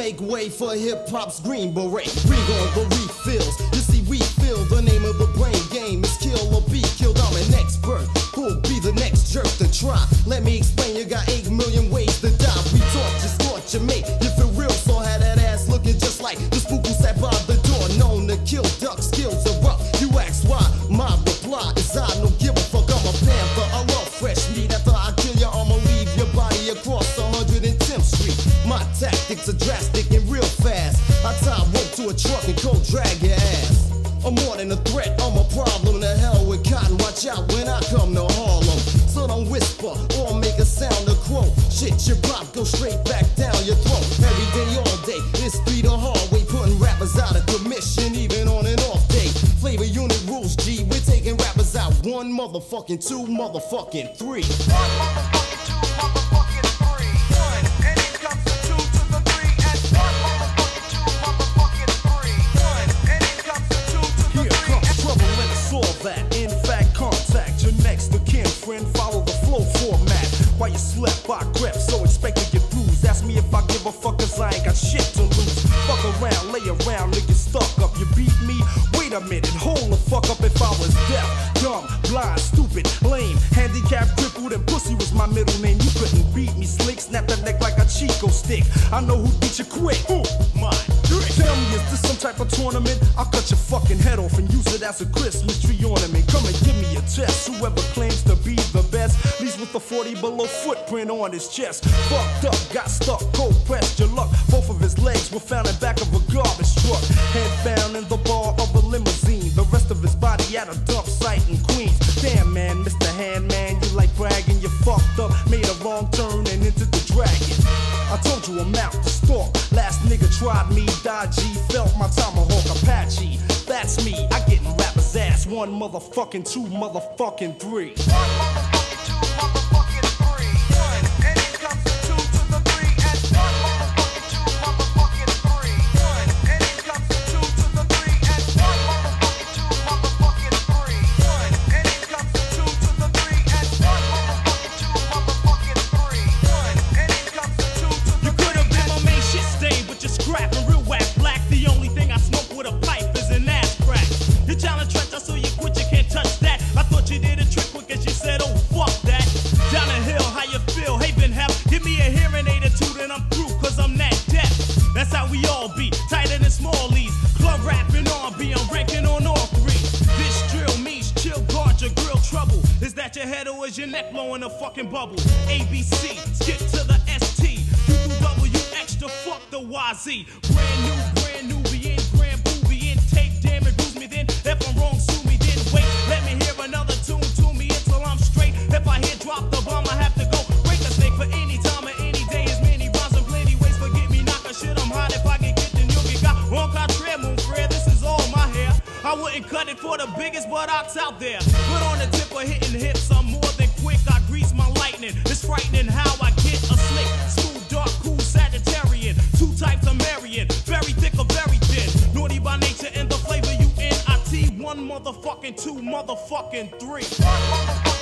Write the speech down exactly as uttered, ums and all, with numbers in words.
make way for hip-hop's green beret. Bring on the refills. You see, we feel the name of the brain game is kill or be killed. I'm an expert. Who'll be the next jerk to try? Let me explain, you got eight million ways to die. We taught you, scorch you, mate. You feel real, so had that ass looking just like the spook who sat by the door. Known to kill, duck skills are rough. You ask why? My reply is I don't give a fuck. I'm a panther. I love fresh meat. After I kill you, I'ma leave your body across one hundred tenth Street. My tactics are drastic and real fast. I tie rope to a truck and go drag your ass. I'm more than a threat, I'm a problem. To hell with cotton, watch out when I come to Harlem. So don't whisper or make a sound of crow. Shit, your pop go straight back down your throat. Every day, all day, it's street or hallway, putting rappers out of commission, even on an off day. Flavor unit rules, G, we're taking rappers out. One motherfucking, two motherfucking, three. One motherfucking, two motherfucking, three. One, and it comes to two to the three, and one motherfucking, two motherfucking, three. One, and it comes to two to the Here three. comes trouble and it's all that. In fact, contact your next of kin friend. Follow the flow format. While you slept, I crept, so expect to get bruised. Ask me if I give a fuck, cause I ain't got shit to lose. Fuck around, lay around, niggas stuck up. You beat me? Wait a minute, hold the fuck up. If I was deaf, dumb, blind, stupid, lame, handicapped, crippled, and pussy was my middle name, you couldn't beat me. Slick, snap that neck like a Chico stick. I know who beat you quick. Who? Mine. Tell me, is this some type of tournament? I'll cut your fucking head off and use it as a Christmas tree ornament. Come and give me a test. Whoever claims to be the best leaves with a forty below footprint on his chest. Fucked up, got stuck, cold pressed your luck. Both of his legs were found in back of a garbage truck. Head found in the bar of a limousine. The rest of his body at a dump site in Queens. Damn man, Mister Handman, you like bragging. You fucked up, made a wrong turn and into the dragon. I told you I'm out to stalk. Last nigga tried me, dodgy, felt my tomahawk Apache. That's me, I get in rapper's ass. One motherfucking, two motherfucking, three. One motherfucking, two motherfucking, three. One, and it comes to two to the three, and one motherfucking, two motherfucking, three. One, and it comes to two to the three, and one motherfucking, two motherfucking, three. One, and it comes to two to the three, and one motherfucking, two motherfucking, three. One, and it comes to two to the three. You could have been my main shit stain, but you're scrapping real whack black. The only thing I smoke with a pipe is an ass crack. You challenge threats, I saw you quit, you can't touch that. I thought you did a trick quick as you said, oh fuck that. Down the hill, how you feel? Hey Ben Hep, give me a hearing aid or two, then I'm through, cause I'm that deaf. That's how we all be, tighter than smallies. Club rapping on B, I'm ranking on all three. This drill means chill, guard your grill trouble. Is that your head or is your neck blowing a fucking bubble? A B C, skip to the S T. U W extra, fuck the Y Z. Brand new, brand new, we in grand booby in tape, damn it, bruise me then. If I'm wrong, sue me then. Wait, let me hear another tune to me until I'm straight. If I hear drop the bomb, I have to go break the snake for any time or any day. As many rhymes and plenty ways. Forget me, knock a shit, I'm hot. If I get kicked, then you'll get got. Wrong contraire, moon prayer, this is all my hair. I wouldn't cut it for the biggest buttocks out there. Put on the tip of hitting hips, I'm more than quick. I grease my lightning. It's frightening how I get a slick, smooth, dark, cool Sagittarian. Two types of Marion, very thick or very thin. Naughty by nature and the flavor you in. I T one motherfucking, two motherfucking, three. One motherfucking,